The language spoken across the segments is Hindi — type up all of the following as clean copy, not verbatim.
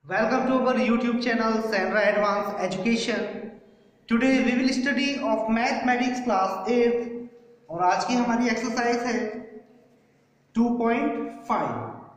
Welcome to our YouTube channel Sandra Advanced Education. Today we will study of Mathematics class 8 और आज की हमारी एक्सरसाइज है 2.5.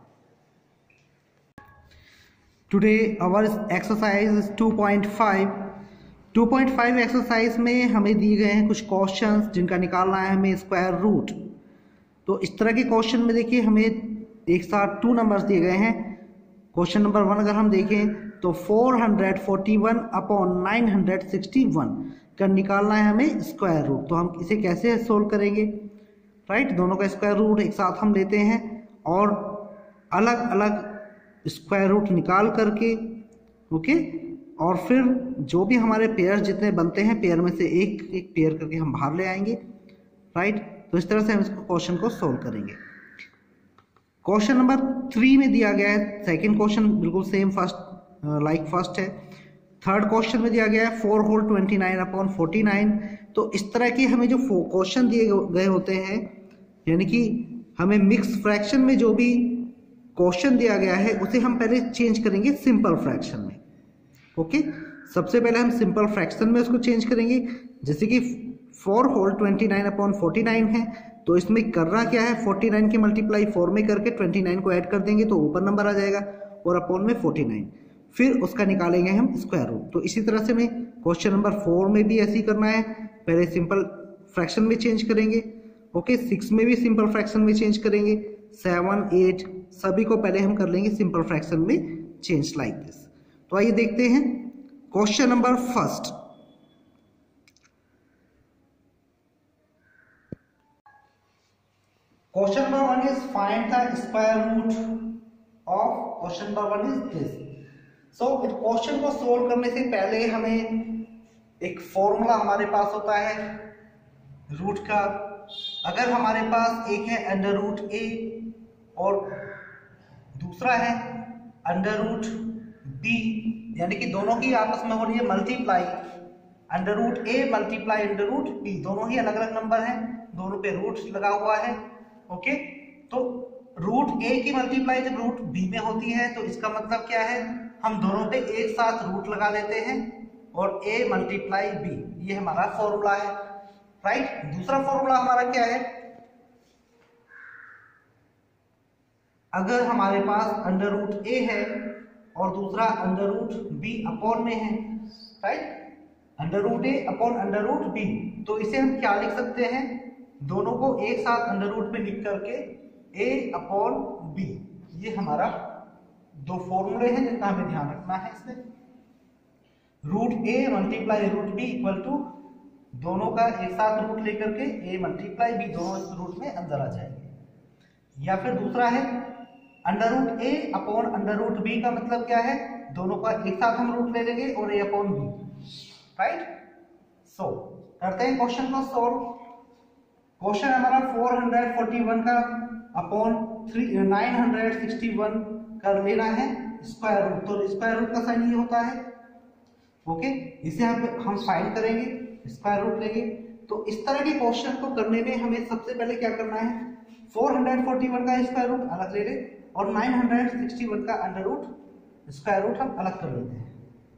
Today our exercise is 2.5. 2.5 exercise में हमें दिए गए हैं कुछ क्वेश्चंस जिनका निकालना है हमें स्क्वायर रूट। तो इस तरह के क्वेश्चन में देखिए हमें एक साथ 2 नंबर्स दिए गए हैं। क्वेश्चन नंबर 1 अगर हम देखें तो 441 अपॉन 961 का निकालना है हमें स्क्वायर रूट। तो हम इसे कैसे सोल्व करेंगे? राइट, दोनों का स्क्वायर रूट एक साथ हम लेते हैं और अलग अलग स्क्वायर रूट निकाल करके ओके, और फिर जो भी हमारे पेयर जितने बनते हैं पेयर में से एक एक पेयर करके हम बाहर ले आएंगे। राइट, तो इस तरह से हम इस क्वेश्चन को सोल्व करेंगे। क्वेश्चन नंबर 3 में दिया गया है, सेकंड क्वेश्चन बिल्कुल सेम फर्स्ट फर्स्ट है। थर्ड क्वेश्चन में दिया गया है 4 होल 29 अपॉन 49। तो इस तरह के हमें जो क्वेश्चन दिए गए होते हैं, यानी कि हमें मिक्स फ्रैक्शन में जो भी क्वेश्चन दिया गया है उसे हम पहले चेंज करेंगे सिंपल फ्रैक्शन में। ओके, सबसे पहले हम सिंपल फ्रैक्शन में उसको चेंज करेंगे। जैसे कि 4 होल 29 अपॉन 49 है, तो इसमें करना क्या है, 49 की मल्टीप्लाई 4 में करके 29 को ऐड कर देंगे तो ऊपर नंबर आ जाएगा और अपॉन में 49, फिर उसका निकालेंगे हम स्क्वायर रूट। तो इसी तरह से हमें क्वेश्चन नंबर 4 में भी ऐसे ही करना है, पहले सिंपल फ्रैक्शन में चेंज करेंगे। ओके, 6 में भी सिंपल फ्रैक्शन में चेंज करेंगे, 7, 8 सभी को पहले हम कर लेंगे सिंपल फ्रैक्शन में चेंज लाइक दिस। तो आइए देखते हैं question number first. Question number 1 is find the square root of question number 1 is this. So इस क्वेश्चन को सोल्व करने से पहले हमें एक फॉर्मूला हमारे पास होता है रूट का। अगर हमारे पास एक है अंडर रूट ए और दूसरा है अंडर रूट बी, यानी कि दोनों की आपस में हो रही है multiply, under root A multiply under root B, दोनों ही अलग अलग नंबर हैं, दोनों पे रूट लगा हुआ है। ओके, तो रूट ए की मल्टीप्लाई जब रूट बी में होती है तो इसका मतलब क्या है, हम दोनों पे एक साथ रूट लगा देते हैं और a मल्टीप्लाई बी, ये हमारा फॉर्मूला है। राइट, दूसरा फॉर्मूला हमारा क्या है, अगर हमारे पास अंडर रूट ए है और दूसरा अंडर रूट बी अपॉन में है, right, under root A upon under root B, तो इसे हम क्या लिख सकते हैं, दोनों को एक साथ अंडर रूट में लिख करके a अपॉन बी, ये हमारा दो फॉर्मूले हैं जिनका हमें ध्यान रखना है। इसमें root a multiply root B equal to दोनों का एक साथ रूट लेकर के a मल्टीप्लाई बी, दोनों इस रूट में अंदर आ जाएंगे। या फिर दूसरा है under root a upon under root B, का मतलब क्या है, दोनों का एक साथ हम रूट ले लेंगे और a upon B. Right, so करते हैं क्वेश्चन को सोल्व। क्वेश्चन हमारा 441 का अपॉन 961 कर लेना है स्क्वायर रूट। तो स्क्वायर रूट का साइन ये होता है। ओके, इसे हम फाइंड करेंगे, स्क्वायर रूट लेंगे। तो इस तरह के क्वेश्चन को करने में हमें सबसे पहले क्या करना है, 441 का स्क्वायर रूट अलग ले लें और 961 का अंडर रूट स्क्वायर रूट हम अलग कर लेते हैं।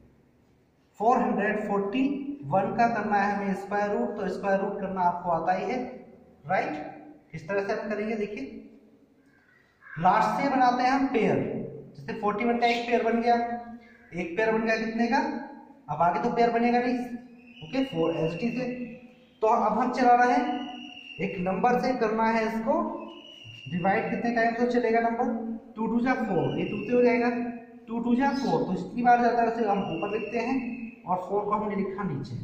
441 का करना है हमें स्क्वायर रूट, तो स्क्वायर रूट करना आपको आता ही है। राइट, इस तरह से हम करेंगे। देखिए लास्ट से बनाते हैं हम पेयर, जैसे 41 का एक पेयर बन गया, एक पेयर बन गया कितने का, अब आगे तो पेयर बनेगा नहीं। ओके, 4 एच टी से। तो अब हम चला रहे हैं एक नंबर से करना है इसको डिवाइड, कितने टाइम से चलेगा नंबर, 2 2 जा 4, ये 2 से हो जाएगा, 2 2 जा 4, तो इतनी बार जाता है उसे हम ऊपर लिखते हैं और 4 को हमने लिखा नीचे।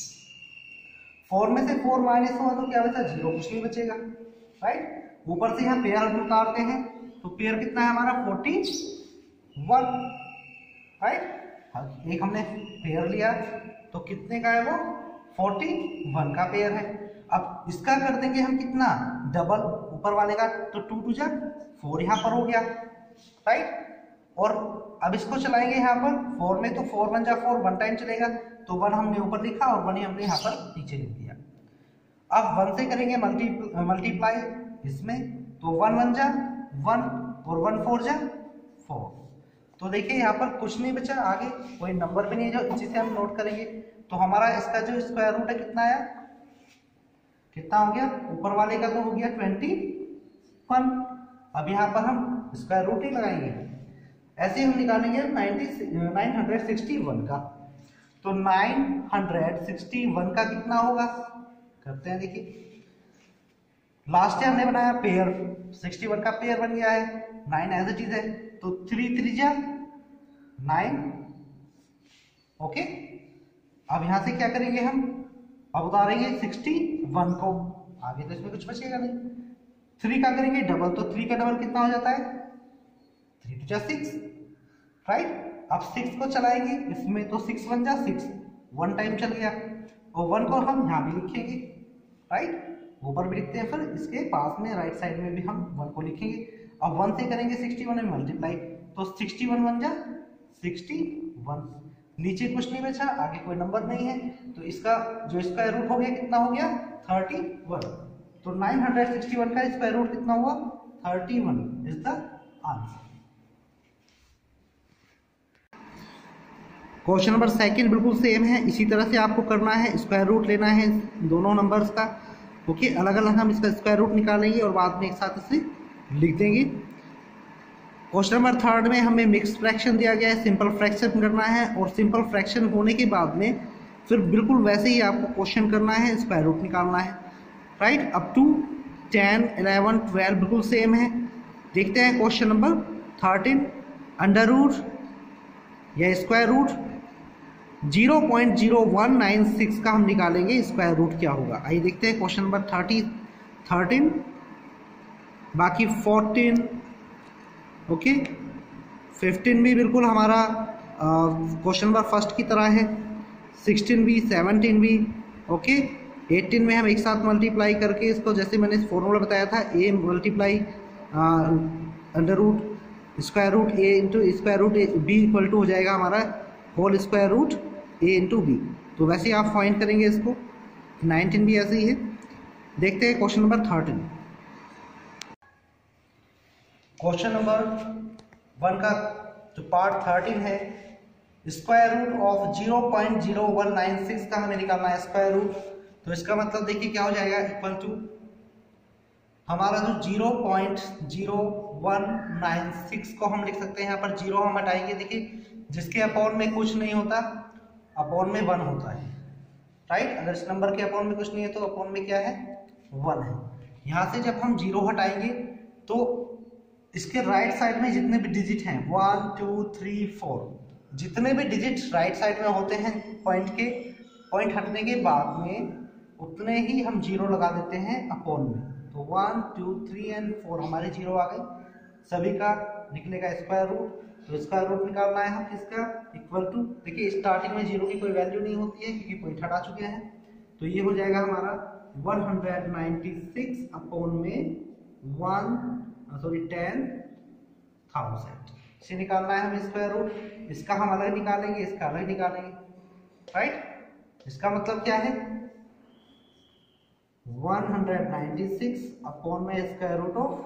4 में से 4 माइनस हुआ तो क्या बचा, 0, कुछ नहीं बचेगा। राइट, ऊपर से यहाँ पेयर हम उतारते हैं, तो पेयर कितना है हमारा 41। राइट, एक हमने पेयर लिया तो कितने का है वो 41 का पेयर है। अब इसका कर देंगे हम कितना, डबल ऊपर वाले का, तो 2 2 जा 4 यहाँ पर हो गया। राइट, और अब इसको चलाएंगे यहाँ पर 4 में, तो 4 1 जा 4, 1 टाइम चलेगा, तो 1 हमने ऊपर लिखा और 1 ही हमने यहाँ पर नीचे लिख दिया। अब 1 से करेंगे मल्टीप्लाई इसमें, तो 1 1 जा 1 और 1 4 जा 4, तो देखिए यहाँ पर कुछ नहीं बचा, आगे कोई नंबर भी नहीं जो जिसे हम नोट करेंगे। तो हमारा इसका जो स्क्वायर रूट है कितना आया, कितना हो गया, ऊपर वाले का तो हो गया 21। अब यहाँ पर हम स्क्वायर रूट ही लगाएंगे। ऐसे हम निकालेंगे 961 का। तो 961 का कितना होगा, करते हैं। देखिए लास्ट टाइम हमने बनाया पेयर, 61 का पेयर बन गया है, 9 एज इट इज है, तो 3 3 9। ओके, अब यहां से क्या करेंगे हम, अब उतारेंगे 61 को, आगे तो इसमें कुछ बचेगा नहीं। 3 का करेंगे डबल, तो 3 का डबल कितना हो जाता है, 3 2 6, राइट। अब 6 को चलाएंगे इसमें, तो 6 1 जा 6, 1 टाइम चल गया, और 1 को हम यहाँ भी लिखेंगे, राइट, ऊपर भी लिखते हैं, फिर इसके पास में राइट साइड में भी हम 1 को लिखेंगे। अब 1 से करेंगे 61 में मल्टीप्लाई, तो 61 1 जा 61, नीचे कुछ नहीं बचा, आगे कोई नंबर नहीं है, तो इसका जो स्क्वायर रूट हो गया कितना हो गया, 31। तो 961 का स्क्वायर रूट कितना हुआ, 31 is the answer. Question number second बिल्कुल सेम है, इसी तरह से आपको करना है, स्क्वायर रूट लेना है दोनों नंबर्स का। ओके, अलग अलग हम इसका स्क्वायर रूट निकालेंगे और बाद में एक साथ इसे लिख देंगे। क्वेश्चन नंबर थर्ड में हमें मिक्स फ्रैक्शन दिया गया है, सिंपल फ्रैक्शन करना है, और सिंपल फ्रैक्शन होने के बाद में फिर बिल्कुल वैसे ही आपको क्वेश्चन करना है, स्क्वायर रूट निकालना है, राइट। अप टू 10 11 12 बिल्कुल सेम है। देखते हैं क्वेश्चन नंबर 13, अंडर रूट या स्क्वायर रूट 0.0196 का हम निकालेंगे, स्क्वायर रूट क्या होगा। आइए देखते हैं क्वेश्चन नंबर 13, बाकी 14, ओके, 15 भी बिल्कुल हमारा क्वेश्चन नंबर फर्स्ट की तरह है, 16 भी, 17 भी, ओके। 18 में हम एक साथ मल्टीप्लाई करके इसको, जैसे मैंने फॉर्मूला बताया था, a multiply under root square root a into square root b equal to हो जाएगा हमारा whole square root a into B. तो वैसे ही आप फाइंड करेंगे इसको। 19 भी ऐसे ही है। देखते हैं क्वेश्चन नंबर 13। क्वेश्चन नंबर 1 का जो पार्ट 13 है, स्क्वायर रूट ऑफ 0.0196 का हमें निकालना है स्क्वायर रूट। तो इसका मतलब देखिए क्या हो जाएगा, इक्वल टू हमारा जो 0.0196 को हम लिख सकते हैं, यहाँ पर 0 हम हटाएंगे, देखिए जिसके अपॉन में कुछ नहीं होता, अपॉन में 1 होता है, राइट। अगर इस नंबर के अपॉन में कुछ नहीं है तो अपॉन में क्या है, 1 है। यहाँ से जब हम 0 हटाएंगे तो इसके राइट साइड में जितने भी डिजिट हैं 1 2 3 4, जितने भी डिजिट राइट साइड में होते हैं पॉइंट के, पॉइंट हटने के बाद में उतने ही हम 0 लगा देते हैं अपॉन में। तो 1 2 3 एंड 4 हमारे 0 आ गए, सभी का निकलेगा स्क्वायर रूट। तो स्क्वायर रूट निकालना है हम किसका, इक्वल टू, देखिए स्टार्टिंग में 0 की कोई वैल्यू नहीं होती है क्योंकि पॉइंट हटा चुके हैं, तो ये हो जाएगा हमारा 196 अपॉन में 10,000। इसे निकालना है हमें स्क्वायर रूट। इसका हम अलग निकालेंगे, इसका अलग निकालेंगे, राइट। इसका मतलब क्या है, 196 अपॉन में स्क्वायर रूट ऑफ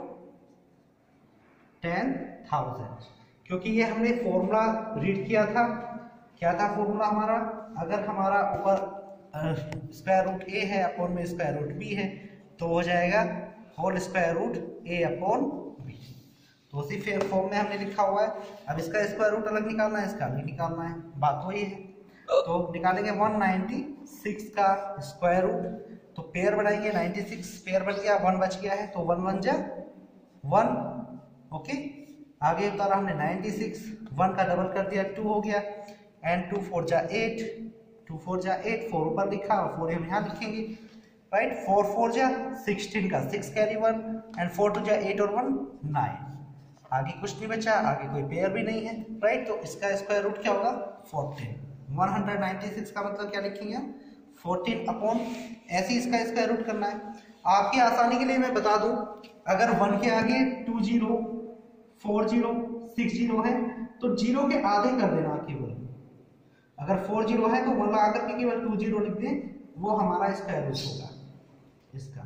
10,000, क्योंकि ये हमने फॉर्मूला रीड किया था। क्या था फॉर्मूला हमारा, अगर हमारा ऊपर स्क्वायर रूट a है अपॉन में स्क्वायर रूट b है, तो हो जाएगा whole square root a upon b। तो उसी फॉर्म में हमने लिखा हुआ है। अब इसका स्क्वायर रूट अलग निकालना है, इसका अलग निकालना है, बात वही है। तो निकालेंगे 196 का स्क्वायर रूट, तो पेयर बनाएंगे, 96 पेयर बन गया, 1 बच गया है, तो 1 1 जा 1, ओके। आगे उतारा हमने 96, 1 का डबल कर दिया, 2 हो गया, एंड 2 4 जा 8, 2 4 जा 8, 4 ऊपर लिखा और 4 हम यहाँ लिखेंगे, राइट। 4 4 जा 16 का 6 कैरी 1, एंड 4 2 जा 8 और 1 9। आगे कुछ नहीं बचा, आगे कोई पेयर भी नहीं है, राइट। तो इसका स्क्वायर रूट क्या होगा, 14। 196 का मतलब क्या लिखेंगे, 14 अपॉन, ऐसे इसका स्क्वायर रूट करना है। आपकी आसानी के लिए मैं बता दूं, अगर 1 के आगे 2 0 4 0 6 0 है तो 0 के आधे कर देना केवल। अगर 4 0 है तो 1 लगा करके केवल 2 0 लिख दें, वो हमारा स्क्वायर रूट होगा इसका,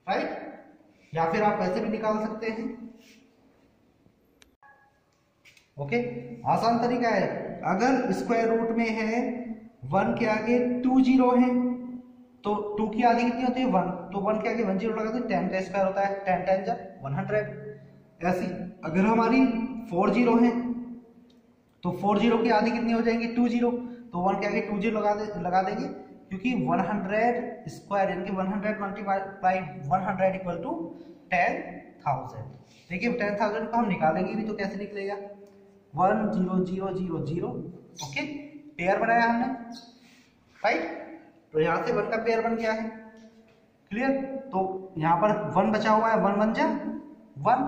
राइट। या फिर आप वैसे भी निकाल सकते हैं। ओके, आसान तरीका है। अगर स्क्वायर रूट में है 1 के आगे 2 जीरो है तो 2 की आधी कितनी होती है 1, तो 1 के आगे 1 जीरो लगा तो 10 का स्क्वायर होता है, 10 10 जा 100। ऐसी अगर हमारी 4 जीरो है तो 4 जीरो की आधी कितनी हो जाएंगी 2 जीरो, तो 1 के आगे 2 जीरो लगा देंगे क्योंकि 100 स्क्वायर यानी कि 100 मल्टीप्लाई 100 इक्वल टू 10,000। देखिए 10,000 को हम निकालेंगे भी तो कैसे निकलेगा 1 0 0 0 0। ओके, पेयर बनाया हमने, राइट, तो यहाँ से 1 का पेयर बन गया है, क्लियर। तो यहाँ पर 1 बचा हुआ है, 1 1 जा 1,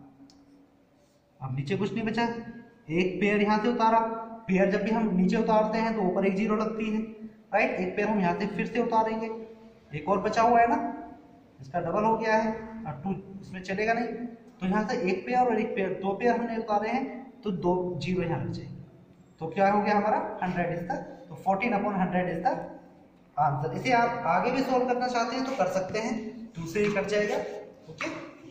अब नीचे कुछ नहीं बचा, एक पेयर यहाँ से उतारा। पेयर जब भी हम नीचे उतारते हैं तो ऊपर एक जीरो लगती है, राइट, एक पेयर हम यहाँ से फिर से उतारेंगे, एक और बचा हुआ है ना, इसका डबल हो गया है और 2 इसमें चलेगा नहीं, तो यहाँ से एक पेयर और एक पेयर, 2 पेयर हमने उतारे हैं तो 2 जीरो यहाँ लग जाएंगे, तो क्या हो गया हमारा 100 इज द, तो 14/100 इज द आंसर। इसे आप आगे भी सोल्व करना चाहते हैं तो कर सकते हैं, 2 से ही कट जाएगा। ओके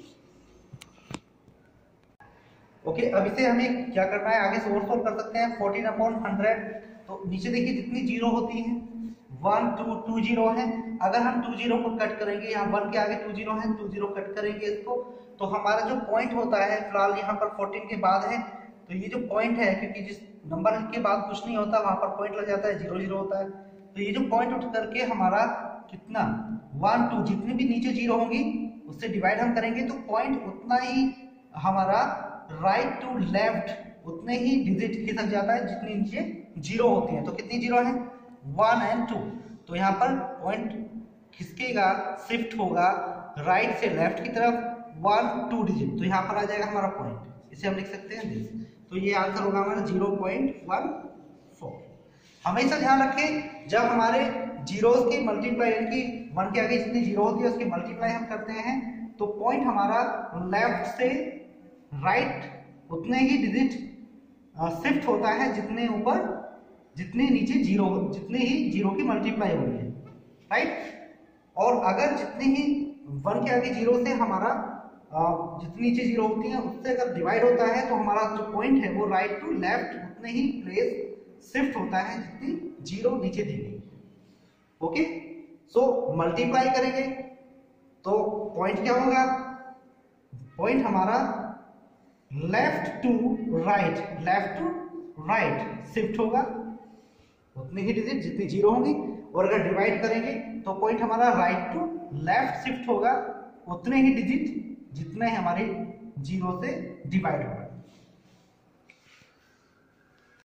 ओके, अब इसे हमें क्या करना है आगे से और सोल्व कर सकते हैं। 14/100, तो नीचे देखिए जितनी जीरो होती है 1 2 2 जीरो है, अगर हम 2 जीरो को कट करेंगे, यहाँ 1 के आगे 2 जीरो है, 2 जीरो कट करेंगे इसको, तो हमारा जो पॉइंट होता है फिलहाल यहाँ पर 14 के बाद है, तो ये जो पॉइंट है क्योंकि जिस नंबर के बाद कुछ नहीं होता वहां पर पॉइंट लग जाता है, 0 0 होता है, तो ये जो पॉइंट उठ करके हमारा कितना 1 2 जितनी भी नीचे जीरो होंगी उससे डिवाइड हम करेंगे तो पॉइंट उतना ही हमारा राइट टू लेफ्ट उतने ही डिजिट खिसक जाता है जितनी नीचे जीरो होती है। तो कितनी जीरो है 1 और 2, तो यहाँ पर पॉइंट खिसकेगा, शिफ्ट होगा राइट से लेफ्ट की तरफ 1 2 डिजिट, तो यहाँ पर आ जाएगा हमारा पॉइंट, इसे हम लिख सकते हैं दिस, तो ये आंसर होगा हमारा 0.14। हमेशा ध्यान रखें जब हमारे जीरोस की मल्टीप्लाई यानी कि 1 के आगे जितनी जीरो होती है उसकी मल्टीप्लाई हम करते हैं तो पॉइंट हमारा लेफ्ट से राइट उतने ही डिजिट शिफ्ट होता है जितने ऊपर जितने नीचे जीरो, जितने ही जीरो की मल्टीप्लाई हो रही है, राइट। और अगर जितने ही 1 के आगे जीरो से हमारा जितनी नीचे जीरो होती है उससे अगर डिवाइड होता है तो हमारा जो पॉइंट है वो राइट टू लेफ्ट उतने ही प्लेस शिफ्ट होता है जितनी जीरो नीचे दी गई। ओके, सो मल्टीप्लाई करेंगे तो पॉइंट क्या होगा, पॉइंट हमारा लेफ्ट टू राइट शिफ्ट होगा उतनी ही डिजिट जितनी जीरो होंगी, और अगर डिवाइड करेंगे तो पॉइंट हमारा राइट टू लेफ्ट शिफ्ट होगा उतने ही डिजिट जितने हमारे जीरो से डिवाइड होगा।